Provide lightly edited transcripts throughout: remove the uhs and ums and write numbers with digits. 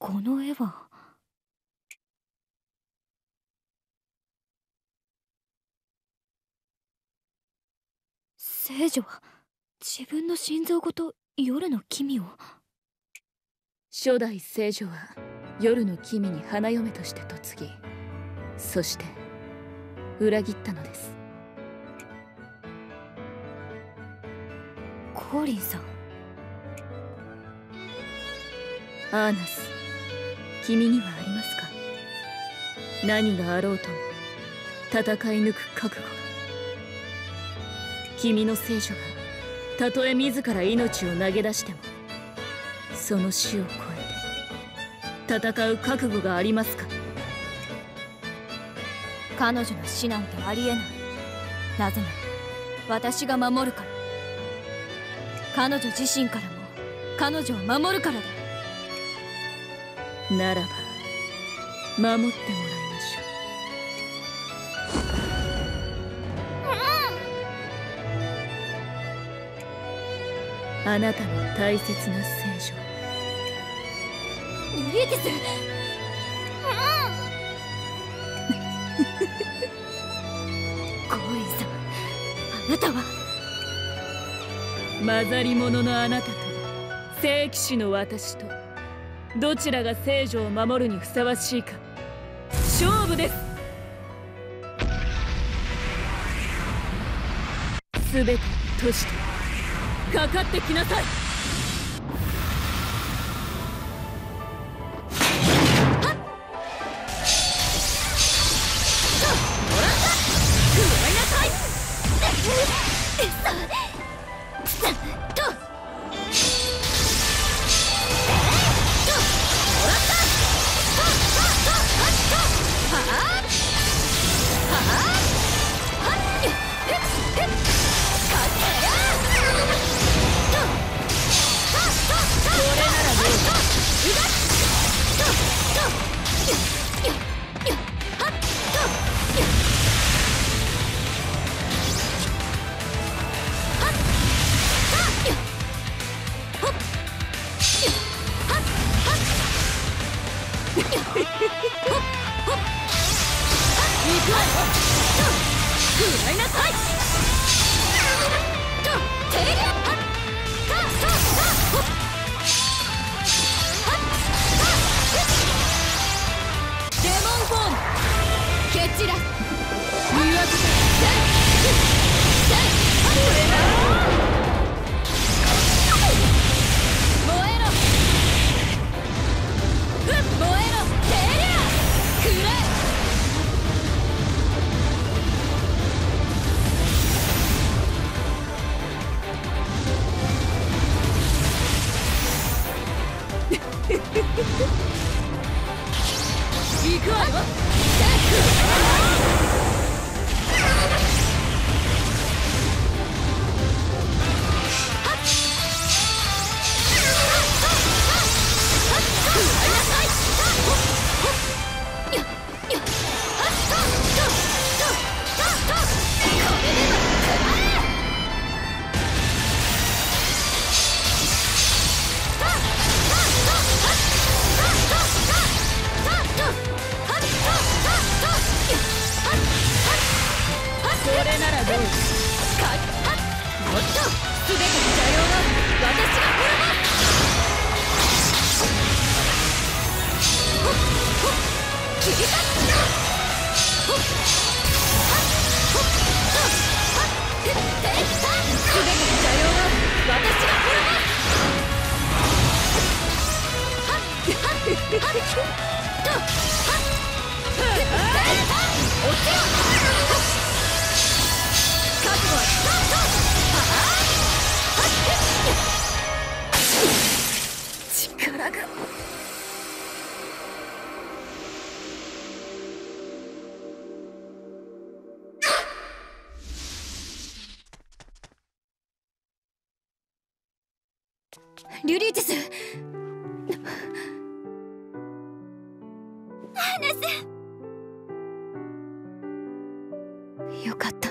この絵は。聖女は自分の心臓ごと夜の君を。 初代聖女は夜の君に花嫁として嫁ぎ、そして裏切ったのです。 コーリンさん。 アーナス、君にはありますか？何があろうとも戦い抜く覚悟が。君の聖女がたとえ自ら命を投げ出しても、その死を超えて戦う覚悟がありますか？ 彼女の死なんてありえない。なぜなら私が守るから。彼女自身からも彼女を守るからだ。 ならば守ってもらいましょう。あなたの大切な聖女。 ユリーティス。コーリンさん、あなたは混ざり者のあなたと聖騎士の私と、どちらが聖女を守るにふさわしいか、勝負です。全て閉じてかかってきなさい。 リュリーティス。アーナス。よかった。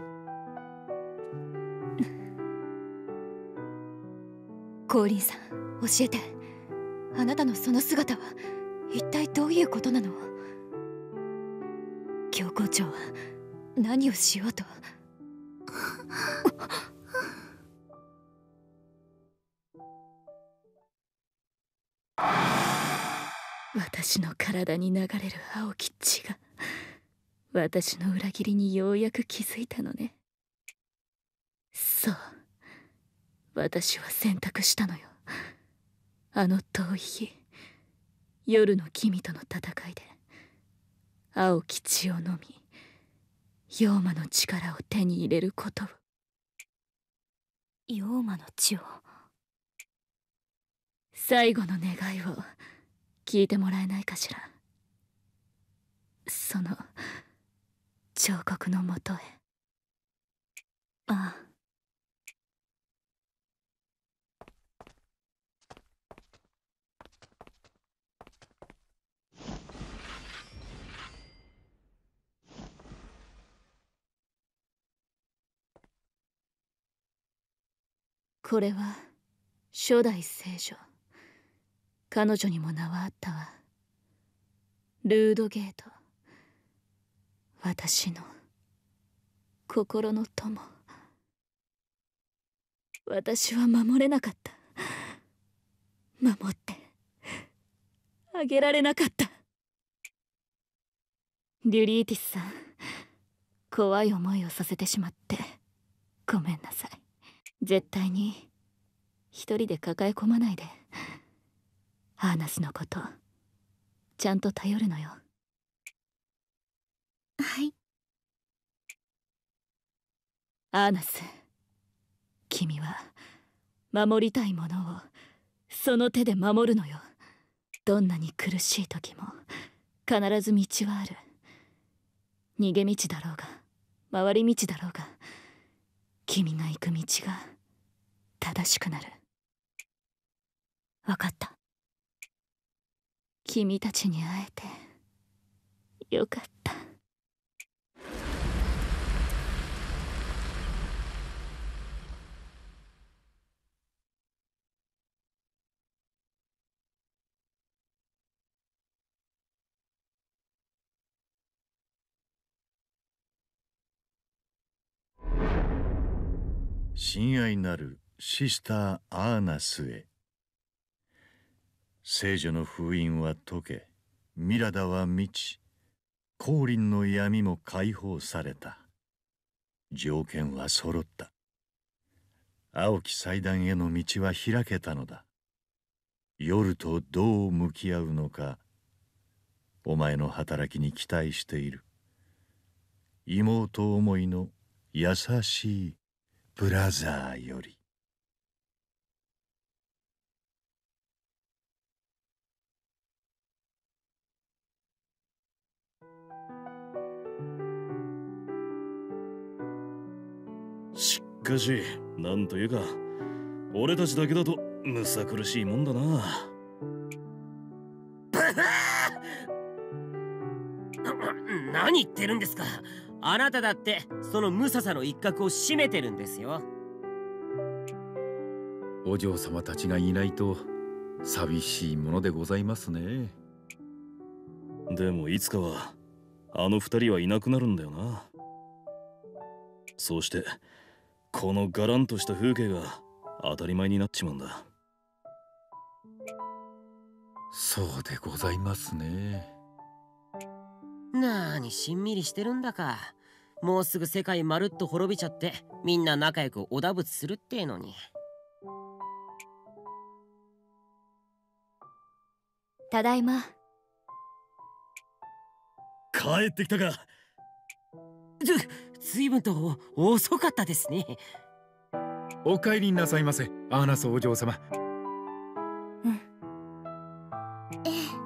コーリンさん、 教えて。あなたのその姿は一体どういうことなの？教皇長は何をしようと。 私の体に流れる青き血が私の裏切りにようやく気づいたのね。そう、私は選択したのよ。あの遠い日、夜の君との戦いで青き血を飲み、妖魔の力を手に入れることを。 妖魔の血を。 最後の願いを聞いてもらえないかしら。その彫刻のもとへ。 ああ。 これは初代聖女。彼女にも名はあったわ。ルードゲート。私の心の友。私は守れなかった。守ってあげられなかった。リュリーティスさん、怖い思いをさせてしまってごめんなさい。絶対に一人で抱え込まないで。アーナスのことちゃんと頼るのよ。 はい。 アーナス、君は守りたいものをその手で守るのよ。どんなに苦しい時も必ず道はある。逃げ道だろうが回り道だろうが、君が行く道が正しくなる。 わかった。 君たちに会えてよかった。 親愛なるシスター・アーナスへ。聖女の封印は解け、ミラダは満ち、降臨の闇も解放された。条件は揃った。青き祭壇への道は開けたのだ。夜とどう向き合うのか、お前の働きに期待している。妹思いの優しいブラザーより。 しかし、なんというか俺たちだけだとむさ苦しいもんだな。 何言ってるんですか。あなただってそのムササの一角を占めてるんですよ。 お嬢様たちがいないと寂しいものでございますね。 でもいつかはあの二人はいなくなるんだよな。そうしてこのガランとした風景が当たり前になっちまうんだ。 そうでございますね。 なーにしんみりしてるんだか。もうすぐ世界まるっと滅びちゃってみんな仲良くおだぶつするってのに。 ただいま。 帰ってきたか。 ずいぶんと遅かったですね。 お帰りなさいませ、アーナスお嬢様。 うん。ええ。